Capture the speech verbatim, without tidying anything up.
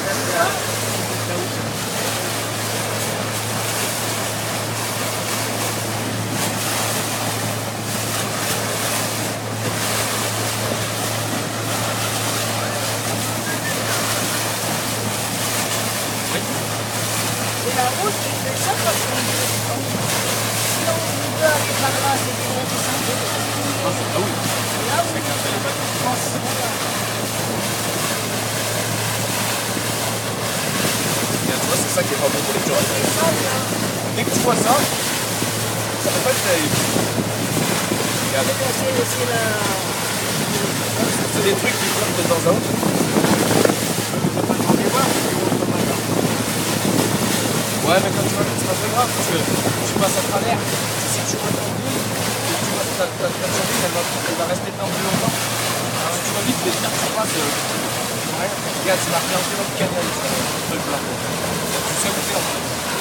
Et la route, il fait ça parce qu'on si on veut aller par là, c'est des routes simples. Ah oui, Là où c'est qu'un seul bateau. Tu vois, c'est ça qui est pas bon pour les gens. Dès que tu vois ça, ça fait pas le terrible. Regarde. c'est la... C'est des trucs qui flottent de temps en temps. Ouais, mais quand tu vois, c'est pas très grave parce que tu passes à travers. Si tu vois ton bout, tu vois, ta, ta, ta turbine, elle va, elle va rester dedans plus longtemps. Alors, si tu vas vite, les cartes se passent. Euh, regarde, c'est marqué en pilote canal. Tu sais où t'es en fait.